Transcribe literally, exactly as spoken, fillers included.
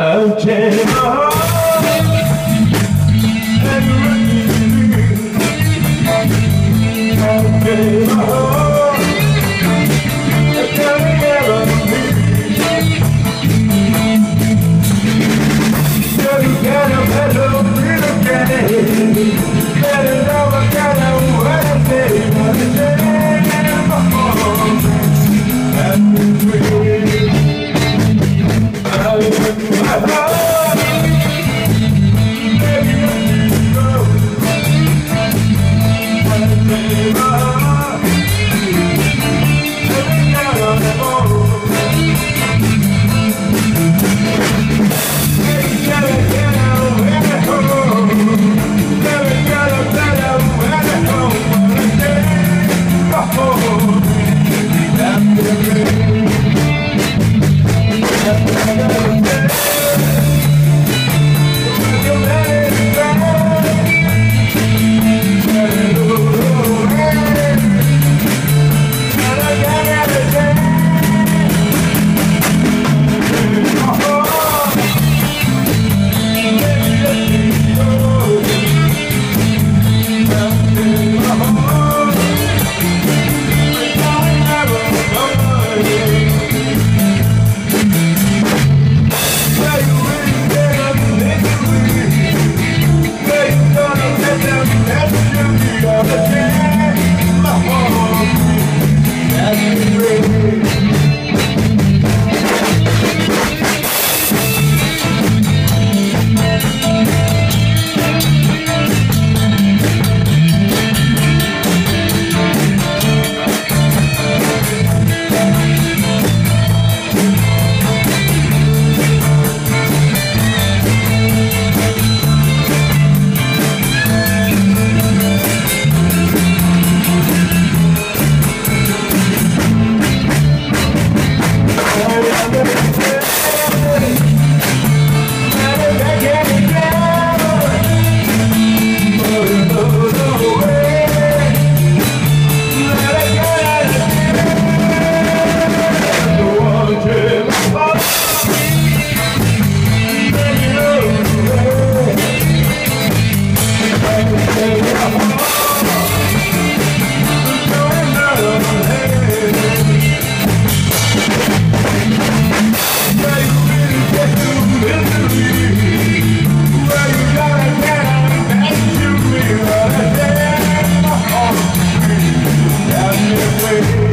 I'm changing my heart and running. I'm changing my heart and coming out of me. You got a better little game. Better know I got a what I say. I'm changing my heart and running. My heart, baby, let me go. My heart, let me out on the road. Baby, gotta get out at home. Baby, gotta get out at home. Wanna stay at home. After rain, after rain. Way